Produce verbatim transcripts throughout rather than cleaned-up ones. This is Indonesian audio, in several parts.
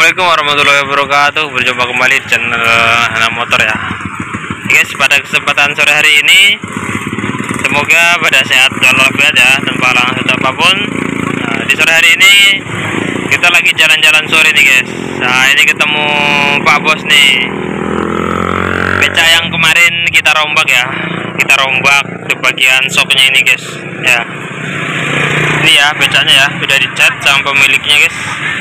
Assalamualaikum warahmatullahi wabarakatuh. Berjumpa kembali di channel Anak Motor ya guys. Pada kesempatan sore hari ini, semoga pada sehat walafiat ya, tanpa halangan atau apapun. Nah, di sore hari ini kita lagi jalan-jalan sore nih guys. Nah, ini ketemu Pak Bos nih, beca yang kemarin kita rombak ya. Kita rombak di bagian soknya ini guys ya. Ini ya becanya ya, sudah dicat sama pemiliknya guys.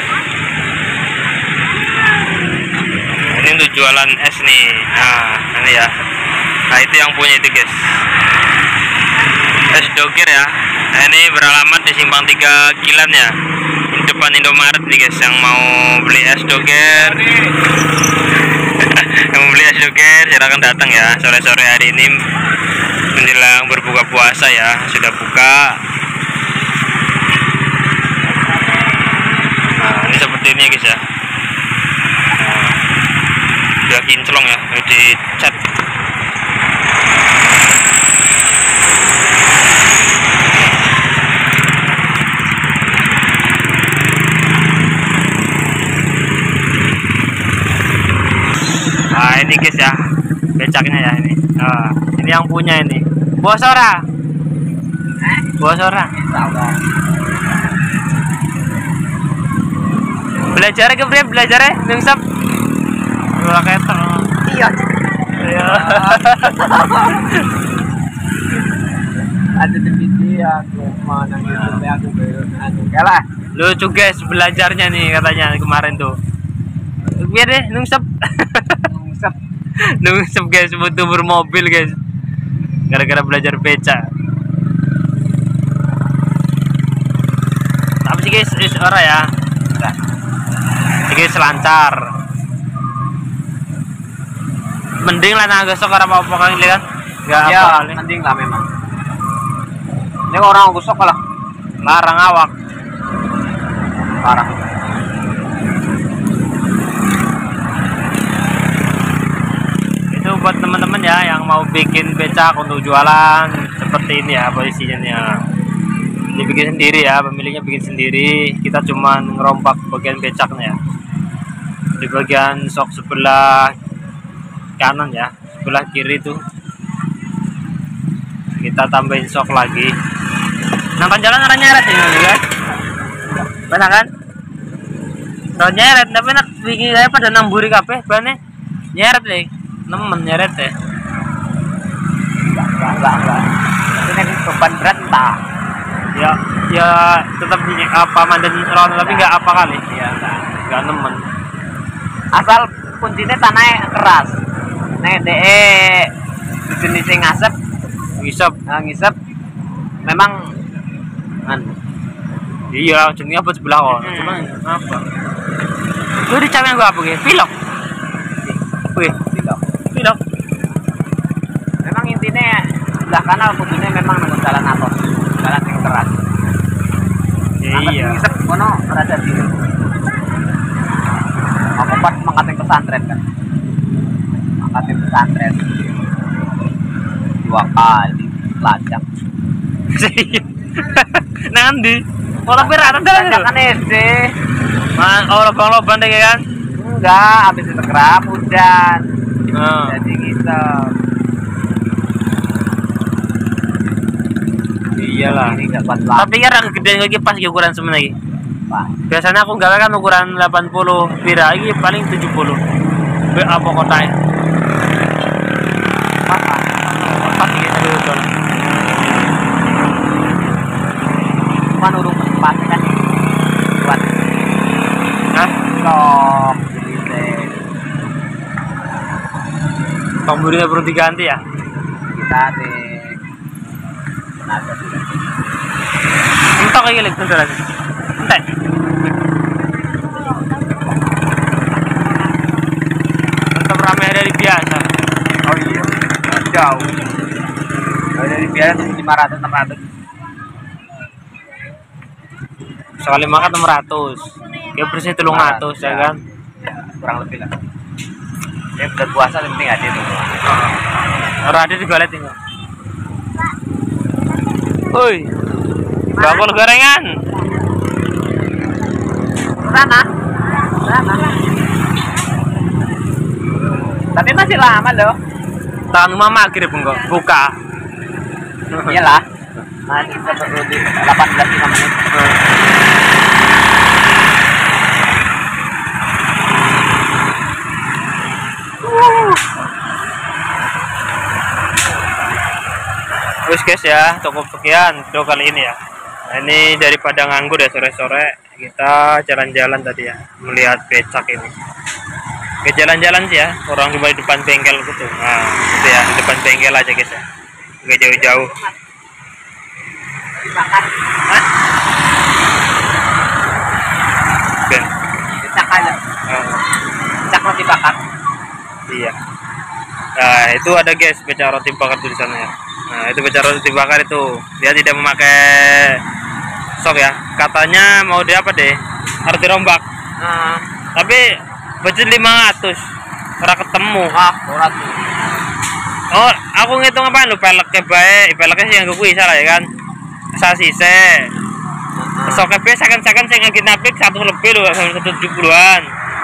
Ini untuk jualan es nih. Nah ini ya, nah itu yang punya itu guys, es Doger ya. Nah, ini beralamat di Simpang tiga Kilan ya, di depan Indomaret nih guys. Yang mau beli es Doger yang mau beli es Doger silahkan datang ya, sore-sore hari ini menjelang berbuka puasa ya, sudah buka. Nah ini seperti ini guys ya, udah kinclong ya, udah dicat. Nah ini guys ya, becaknya ya ini. Nah, ini yang punya ini. Bos ora? Bos ora? Belajar ke bre, belajar ya, nungsep. Dua ketok. Iya. Iya. Ada di video aku mau nang YouTube aku baru anu kalah. Lucu guys belajarnya nih katanya kemarin tuh. Biar deh nungsep. Nungsep. Nungsep guys, butuh bermobil guys. Gara-gara belajar beca. Tapi sih guys, is ora ya. Guys lancar. Mending lah naga sok ora apa-apa kali kan. Enggak Ya, apa kali. mending lah memang. Ini orang gusok lah. Larang awak. Parah. Itu buat teman-teman ya yang mau bikin becak untuk jualan seperti ini ya posisinya nih ya. Dibikin sendiri ya, pemiliknya bikin sendiri. Kita cuman ngerompak bagian becaknya ya. Di bagian sok sebelah kanan ya, sebelah kiri tuh kita tambahin sok lagi. Nonton jalan orang nyeret ini ya, benar kan? Orang nyeret, tapi nak bikin saya pada namburi kape, bane nyeret deh, nemen nyeret deh. Enggak, enggak, enggak. Ini beban berat tak? Ya, ya tetap di apa mandan ron, tapi nggak apa kali. Iya, enggak. Nggak nemen. Asal kuncinya tanahnya keras. Nek de jenisnya ngasep, Ngisep. nah, ngisep memang kan. Iya, jenisnya apa sebelah kok. Hmm. Cuma apa? Lu di camen gua apa gitu? Pilok. Wih, Tidak. pilok. Memang intinya sebelah kanan kuncinya memang nang jalan atos, jalan yang keras. Iya. Ngisep kono rada di. Aku pas mangkatin pesantren kan. Mangkatin pesantren. Dua kali lacak. Nanti. Oh tapi rata dah. Kan S D. Man, oh lobang-lobang deh kan? Enggak, habis itu kerap hujan. Oh. Jadi gitu. Iyalah. Ini enggak kuat lah. Tapi kan agak gedean lagi pas ukuran semen lagi. Pak. Biasanya aku gawe kan ukuran delapan puluh, pira lagi paling tujuh puluh. Be apa kotanya? Apa? Pas gitu dulu. Cuman urung pas kan. Kuat. Hah? Sok. Jadi Tombulnya perlu diganti ya? kita di tenaga juga. Entok lagi lagi bentar lagi. Entek. Tetap ramai dari biasa. Oh iya, jauh. Kalau dari biasa lima ratus enam ratus. Sekali makan enam ratus. Ya bersih telung ratus ya kan? Ya, kurang lebih lah. Ya bulan puasa yang penting ada itu. Orang ada di balet ini. Woi, bakul gorengan. Sana. sana. Tapi masih lama loh. Tahan rumah maghrib enggak buka. Iyalah. Masih seperti di delapan belas lima menit. Terus guys ya, cukup sekian video kali ini ya. Nah, ini daripada nganggur ya sore-sore, kita jalan-jalan tadi ya, melihat becak ini. Ke jalan-jalan sih ya, orang cuma di depan bengkel gitu. Nah, gitu ya, di depan bengkel aja guys ya. Nggak jauh-jauh. Dibakar. Hah? Ben. Becak aja. Oh, Becak roti bakar. iya. Nah, itu ada guys, becak roti bakar tuh di sana ya. Nah, itu becak roti bakar itu. Dia tidak memakai sok ya. Katanya mau dia apa deh? Harus dirombak. Nah, Tapi budget lima ratus. Ora ketemu. wah, ora tuh. Oh, aku ngitung apa lu peleknya baik, peleknya sih yang gue salah ya kan. Sasise. Soknya be sakan-sakan saya ngagin napik satu lebih loh, satu tujuh puluhan.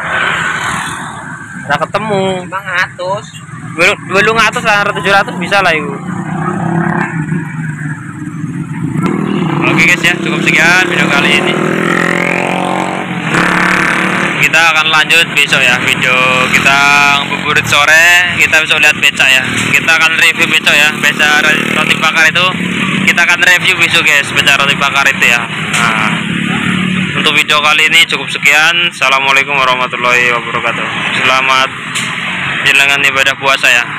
Ora ketemu. lima ratus. Belum belum ngatus lah, tujuh ratus bisa lah itu. Oke guys ya, cukup sekian video kali ini. Kita akan lanjut besok ya, video kita ngabuburit sore, kita besok lihat becak ya. Kita akan review besok ya, becak roti bakar itu kita akan review besok guys, becak roti bakar itu ya. Nah, untuk video kali ini cukup sekian. Assalamualaikum warahmatullahi wabarakatuh. Selamat menjalankan ibadah puasa ya.